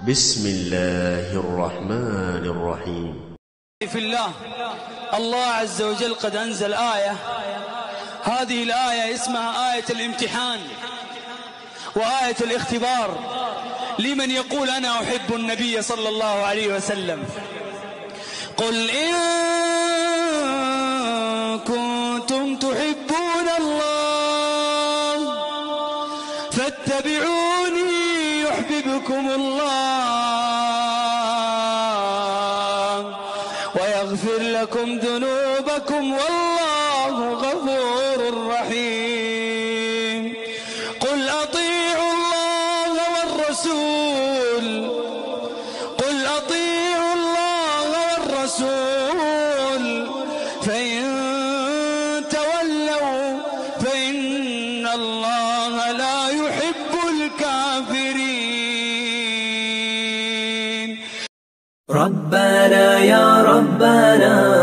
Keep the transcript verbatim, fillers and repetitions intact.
بسم الله الرحمن الرحيم. في الله، الله عز وجل قد أنزل آية، هذه الآية اسمها آية الامتحان وآية الاختبار لمن يقول أنا أحب النبي صلى الله عليه وسلم. قل إن كنتم تحبون الله فاتبعوني يحببكم الله ويغفر لكم ذنوبكم والله غفور رحيم. قل أطيعوا الله والرسول قل أطيعوا الله والرسول فإن تولوا فإن الله لا يحب الكافرين. ربنا يا ربنا